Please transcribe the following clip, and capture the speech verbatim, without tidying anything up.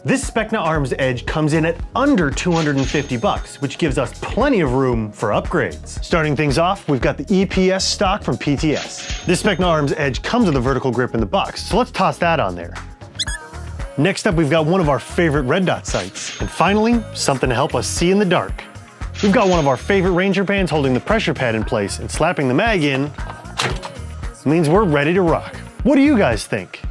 This Specna Arms Edge comes in at under two hundred fifty bucks, which gives us plenty of room for upgrades. Starting things off, we've got the E P S stock from P T S. This Specna Arms Edge comes with a vertical grip in the box, so let's toss that on there. Next up, we've got one of our favorite red dot sights. And finally, something to help us see in the dark. We've got one of our favorite Ranger bands holding the pressure pad in place, and slapping the mag in means we're ready to rock. What do you guys think?